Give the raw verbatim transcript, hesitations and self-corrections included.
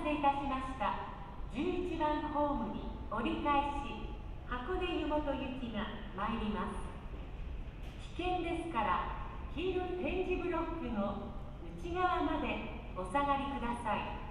せいたしました。じゅういちばんホームに折り返し箱根湯本行きが参ります。危険ですから黄色い点字ブロックの内側までお下がりください。